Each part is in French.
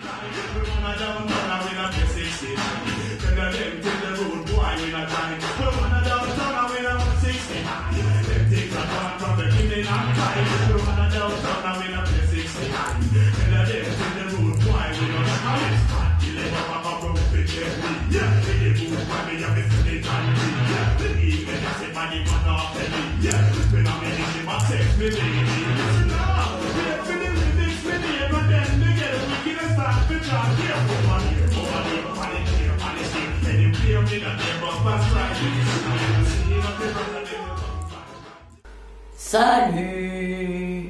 Salut,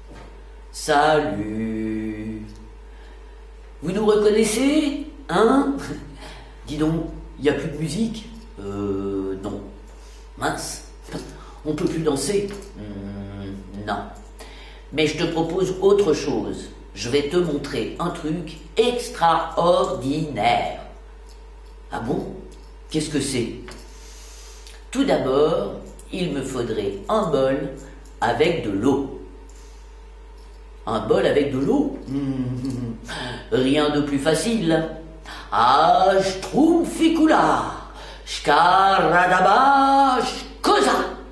salut. Vous nous reconnaissez, hein? Dis donc, il n'y a plus de musique? Non. Mince, on peut plus danser? Non. Mais je te propose autre chose. Je vais te montrer un truc extraordinaire. Ah bon? Qu'est-ce que c'est? Tout d'abord, il me faudrait un bol avec de l'eau. Un bol avec de l'eau? Rien de plus facile. Schtroumpfikoula, Shkaradaba, Shkoza.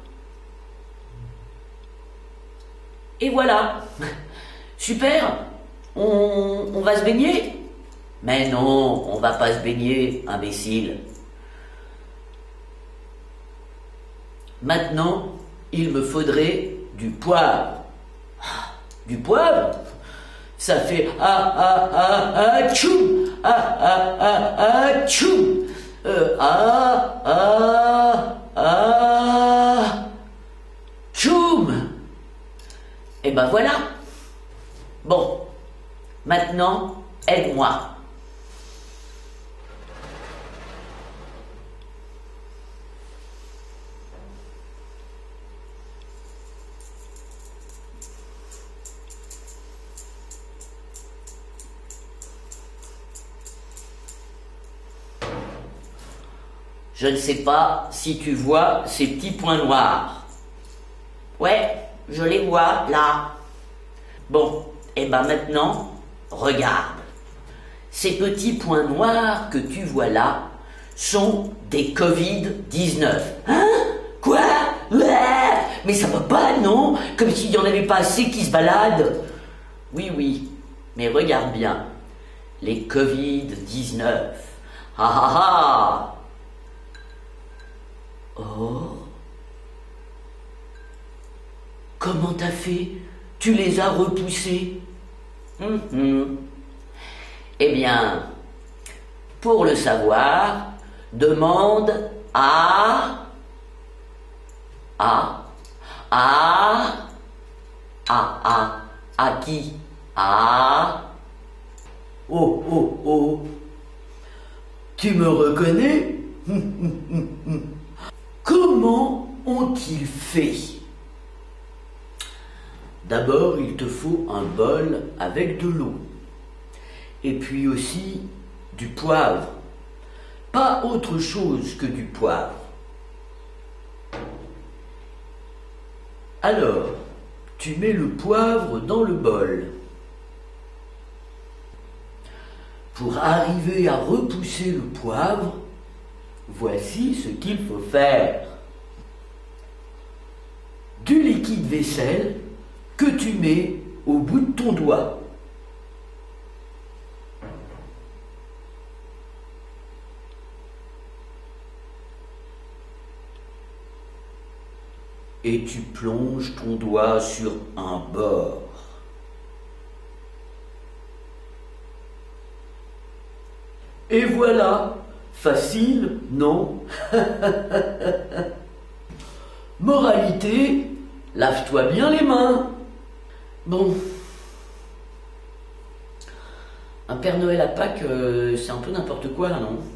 Et voilà. Super. On va se baigner? Mais non, on va pas se baigner, imbécile. Maintenant, il me faudrait du poivre. Du poivre? Ça fait tchoum, tchoum, tchoum. Et ben voilà. Bon, maintenant, aide-moi. Je ne sais pas si tu vois ces petits points noirs. Ouais, je les vois là. Bon, et ben maintenant, regarde. Ces petits points noirs que tu vois là sont des Covid-19. Hein? Quoi? Ouais. Mais ça va pas, non? Comme s'il n'y en avait pas assez qui se baladent. Oui, oui, mais regarde bien. Les Covid-19. Ah ah ah! Oh. Comment t'as fait? Tu les as repoussés? Eh bien, pour le savoir, demande à qui? Oh, oh, oh. Tu me reconnais? Comment ont-ils fait? D'abord, il te faut un bol avec de l'eau. Et puis aussi du poivre. Pas autre chose que du poivre. Alors, tu mets le poivre dans le bol. Pour arriver à repousser le poivre, voici ce qu'il faut faire. Du liquide vaisselle que tu mets au bout de ton doigt. Et tu plonges ton doigt sur un bord. Et voilà, facile, non? Moralité, lave-toi bien les mains. Bon. Un Père Noël à Pâques, c'est un peu n'importe quoi là, non?